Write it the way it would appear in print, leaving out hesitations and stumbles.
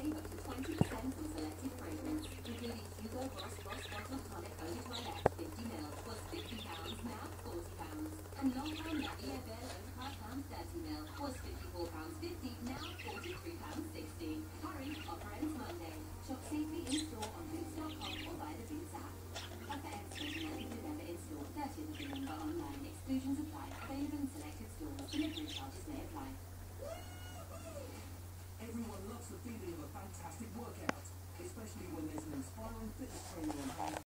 Save up to 20% on selected fragrance, including Hugo Boss Bottle Tonic Eau de Toilette 50ml was £50, now £40. And Lancôme La Vie est Belle Eau de Parfum 30ml was £54.50, now £43.60. Hurry, offer ends Monday. Shop safely in store on Boots.com or via the Boots app. Offer ends 29th November in store, 30th of November online. Exclusions apply. Available in selected stores. Delivery charges may apply. Everyone loves the feeling of a fantastic workout, especially when there's an inspiring fitness trainer on hand.